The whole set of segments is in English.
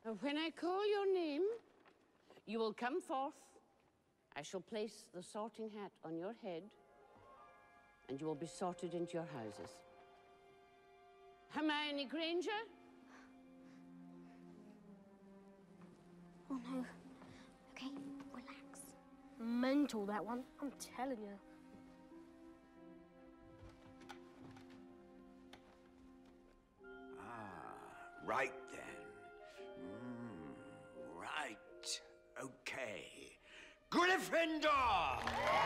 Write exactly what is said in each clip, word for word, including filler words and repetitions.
And when I call your name, you will come forth. I shall place the sorting hat on your head, and you will be sorted into your houses. Hermione Granger? Oh, no. Okay, relax. Mental, that one. I'm telling you. Ah, right then. Mm, right. Okay. Gryffindor!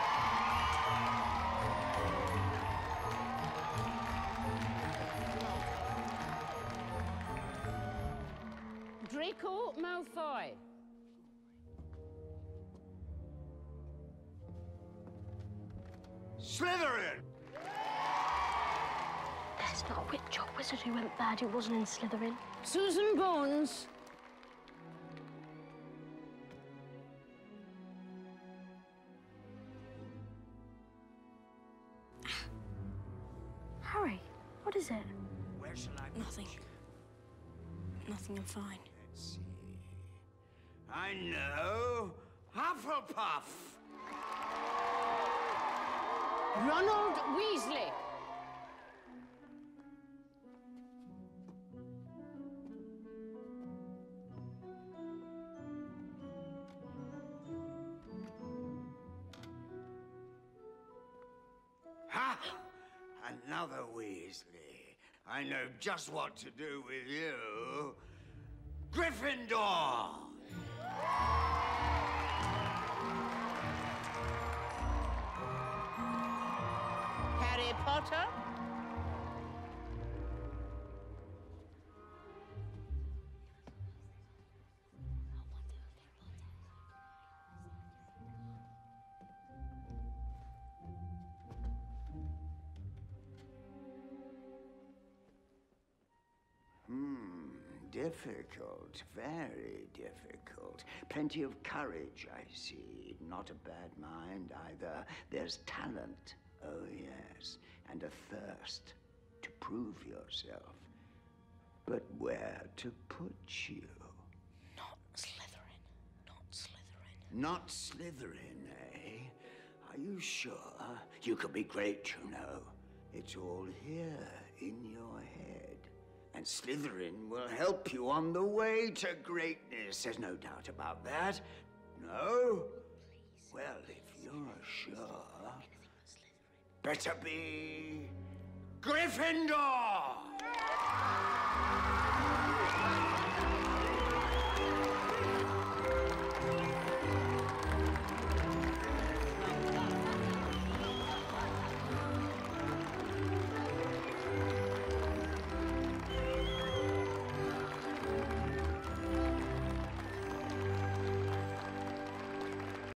Draco Malfoy. Slytherin! There's not a witch or wizard who went bad who wasn't in Slytherin. Susan Bones. Harry, what is it? Where shall I put Nothing. you? Nothing, I'm fine. Let's see. I know. Hufflepuff! Ronald Weasley. Ha! Another Weasley. I know just what to do with you. Gryffindor! Harry Potter. Hmm, difficult, very difficult. Plenty of courage, I see. Not a bad mind either. There's talent, oh yes, and a thirst to prove yourself. But where to put you? Not Slytherin. Not Slytherin. Not Slytherin, eh? Are you sure? You could be great, you know. It's all here in your head. And Slytherin will help you on the way to greatness. There's no doubt about that. No? Please. Well, if you're sure, better be Gryffindor!